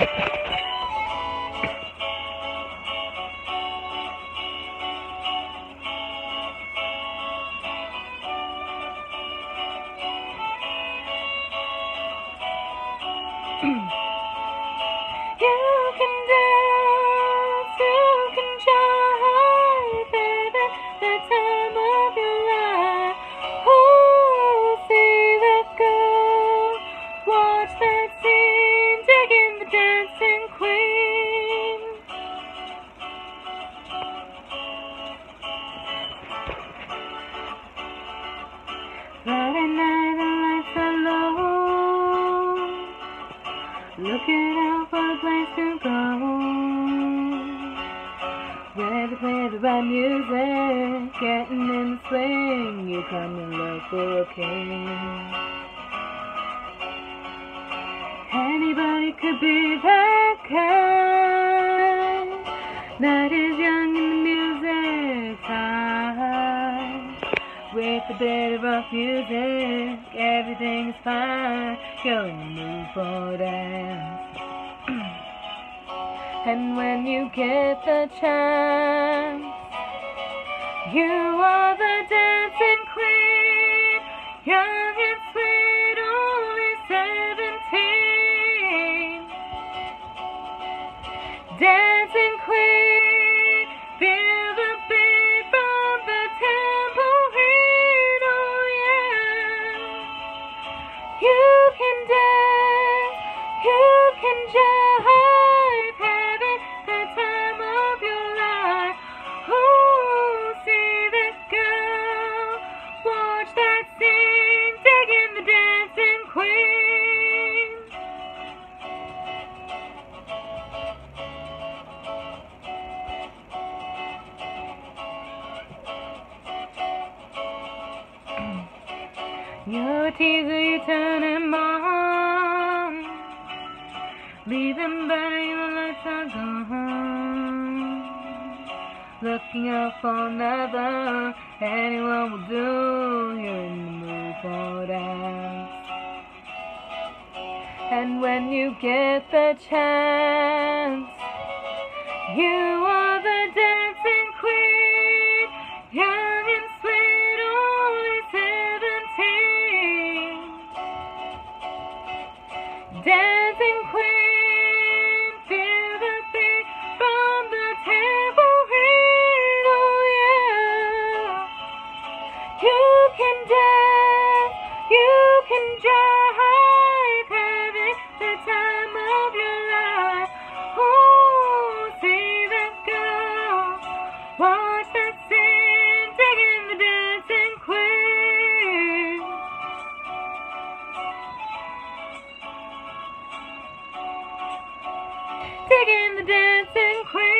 You can dance, you can jive, baby, the time of your life. Oh, see that girl, watch that scene, digging the dancing queen. Friday night, the lights are low, looking out for a place to go, where to play the right music, getting in the swing, you come and look for a king. Anybody could be that guy. Night is young and the music's high. With a bit of rock music, everything is fine. You're in the mood for dance. And when you get the chance, you are the dancing queen, young and sweet, only 17. Dancing queen, feel the beat from the tambourine, oh yeah. You can dance, you can jive, having the time of your life. Oh, see that girl, watch that scene, digging the dancing queen. You're a teaser, you turn him on, leave him burning, the lights are gone. Looking out for another, anyone will do, you're in the mood for dance. And when you get the chance, you are the dancing queen, young and sweet, only 17. Dancing queen, feel the beat from the tambourine, oh yeah. You can dance, you can jive, having the time of your life. Oh, see that girl, watch that scene, digging the dancing queen. Digging the dancing queen.